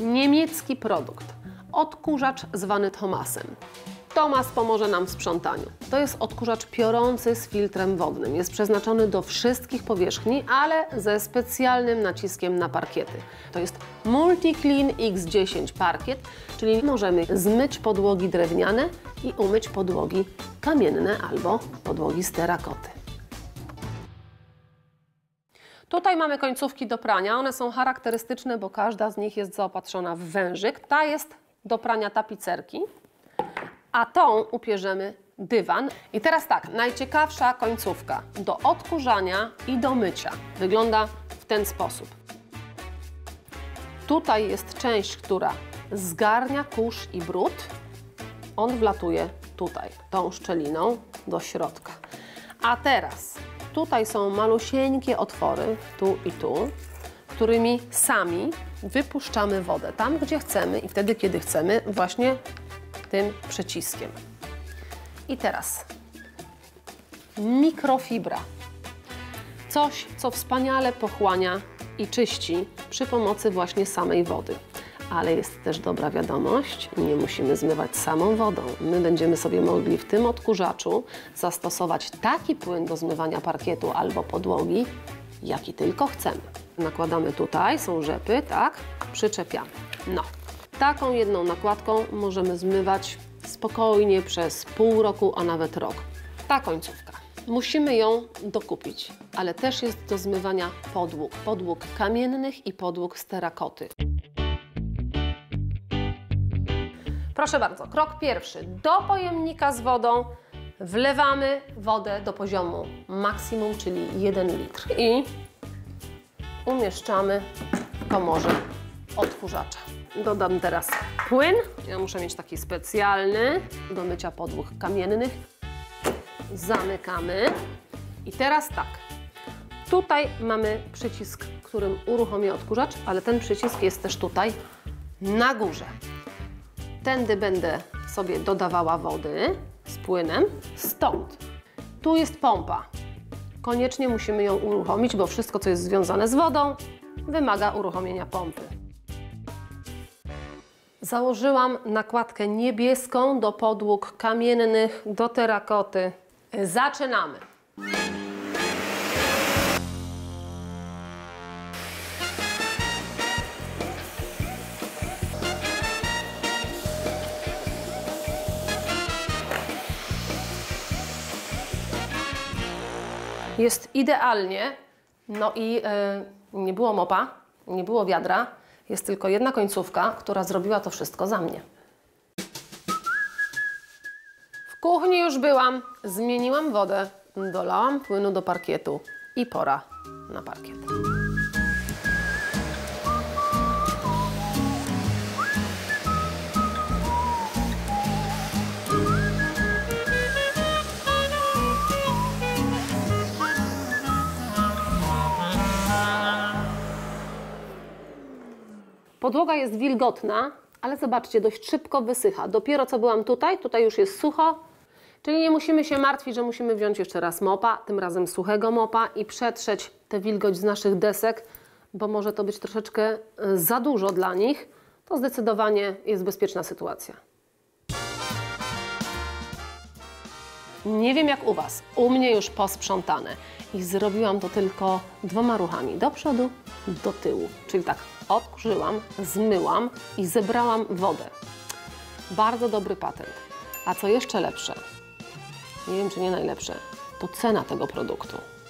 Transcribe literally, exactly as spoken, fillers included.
niemiecki produkt, odkurzacz zwany Thomasem. Thomas pomoże nam w sprzątaniu. To jest odkurzacz piorący z filtrem wodnym. Jest przeznaczony do wszystkich powierzchni, ale ze specjalnym naciskiem na parkiety. To jest MultiClean X dziesięć Parkiet, czyli możemy zmyć podłogi drewniane i umyć podłogi kamienne albo podłogi z terakoty. Tutaj mamy końcówki do prania. One są charakterystyczne, bo każda z nich jest zaopatrzona w wężyk. Ta jest do prania tapicerki, a tą upierzemy dywan. I teraz tak, najciekawsza końcówka do odkurzania i do mycia wygląda w ten sposób. Tutaj jest część, która zgarnia kurz i brud. On wlatuje tutaj, tą szczeliną do środka. A teraz tutaj są malusieńkie otwory, tu i tu, którymi sami wypuszczamy wodę tam, gdzie chcemy i wtedy, kiedy chcemy, właśnie tym przyciskiem. I teraz mikrofibra. Coś, co wspaniale pochłania i czyści przy pomocy właśnie samej wody. Ale jest też dobra wiadomość, nie musimy zmywać samą wodą. My będziemy sobie mogli w tym odkurzaczu zastosować taki płyn do zmywania parkietu albo podłogi, jaki tylko chcemy. Nakładamy tutaj, są rzepy, tak, przyczepiamy. No, taką jedną nakładką możemy zmywać spokojnie przez pół roku, a nawet rok. Ta końcówka. Musimy ją dokupić, ale też jest do zmywania podłóg. Podłóg kamiennych i podłóg z terakoty. Proszę bardzo, krok pierwszy. Do pojemnika z wodą wlewamy wodę do poziomu maksimum, czyli jeden litr. I umieszczamy w komorze odkurzacza. Dodam teraz płyn. Ja muszę mieć taki specjalny do mycia podłóg kamiennych. Zamykamy. I teraz tak. Tutaj mamy przycisk, którym uruchomię odkurzacz, ale ten przycisk jest też tutaj na górze. Tędy będę sobie dodawała wody z płynem, stąd. Tu jest pompa. Koniecznie musimy ją uruchomić, bo wszystko, co jest związane z wodą, wymaga uruchomienia pompy. Założyłam nakładkę niebieską do podłóg kamiennych, do terakoty. Zaczynamy! Jest idealnie, no i yy, nie było mopa, nie było wiadra, jest tylko jedna końcówka, która zrobiła to wszystko za mnie. W kuchni już byłam, zmieniłam wodę, dolałam płynu do parkietu i pora na parkiet. Podłoga jest wilgotna, ale zobaczcie, dość szybko wysycha. Dopiero co byłam tutaj, tutaj już jest sucho, czyli nie musimy się martwić, że musimy wziąć jeszcze raz mopa, tym razem suchego mopa i przetrzeć tę wilgoć z naszych desek, bo może to być troszeczkę za dużo dla nich. To zdecydowanie jest bezpieczna sytuacja. Nie wiem jak u Was, u mnie już posprzątane i zrobiłam to tylko dwoma ruchami, do przodu, do tyłu, czyli tak. Odkurzyłam, zmyłam i zebrałam wodę. Bardzo dobry patent. A co jeszcze lepsze, nie wiem czy nie najlepsze, to cena tego produktu.